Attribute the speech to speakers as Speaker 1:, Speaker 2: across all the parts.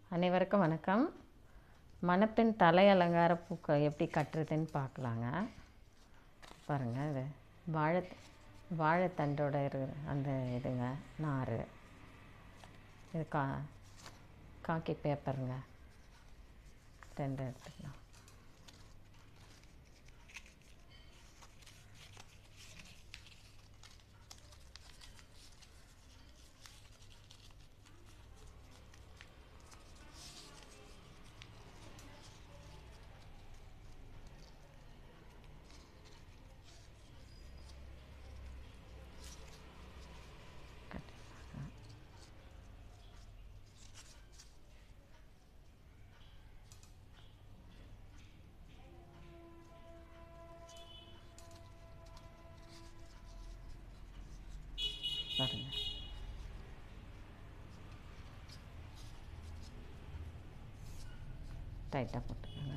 Speaker 1: அனைவருக்கும் வணக்கம். மணப்பெண் தலை அலங்கார பூக்கள் எப்படி கட்டுறதுன்னு பார்க்கலாங்க. பாருங்கள், இது வாழைத்தண்டோட அந்த இதுங்க நார், இது காக்கி பேப்பருங்க, 2 எடுத்துக்கலாம். பாருங்கள், டைட்டாக போட்டுக்கோங்க.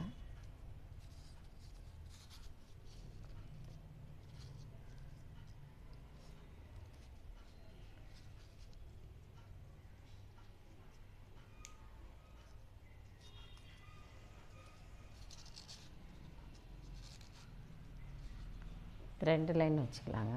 Speaker 1: ரெண்டு லைன் வச்சுக்கலாங்க.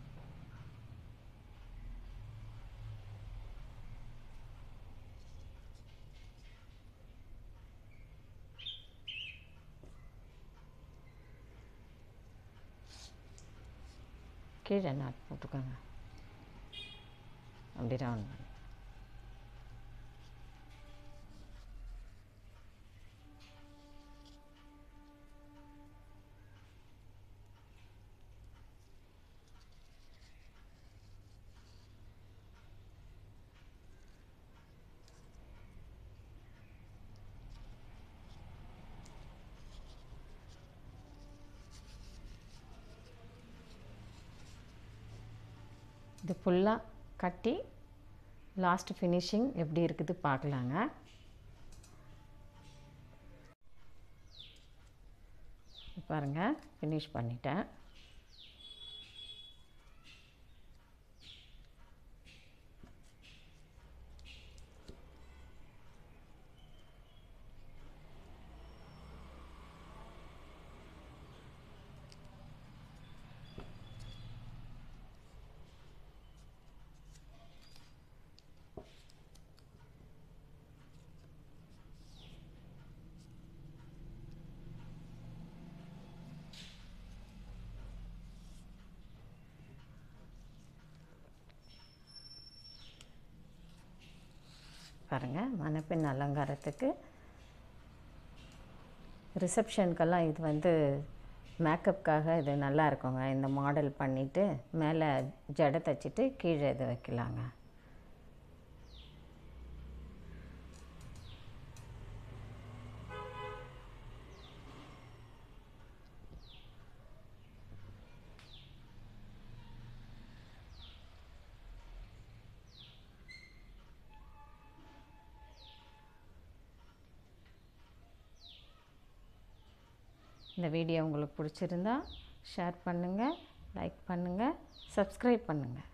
Speaker 1: கீழே நாட் போட்டுக்கோங்க. அப்படி ரவுண்ட் பண்ணி இது ஃபுல்லாக கட்டி லாஸ்ட் ஃபினிஷிங் எப்படி இருக்குது பார்க்கலாங்க. பாருங்கள், ஃபினிஷ் பண்ணிட்டேன். பாருங்கள், மணப்பெண் அலங்காரத்துக்கு ரிசப்ஷனுக்கெல்லாம் இது மேக்கப்புக்காக இது நல்லா இருக்குங்க. இந்த மாடல் பண்ணிவிட்டு மேலே ஜடை தைச்சிட்டு கீழே இது வைக்கலாங்க. இந்த வீடியோ உங்களுக்கு பிடிச்சிருந்தா ஷேர் பண்ணுங்கள், லைக் பண்ணுங்கள், சப்ஸ்கிரைப் பண்ணுங்கள்.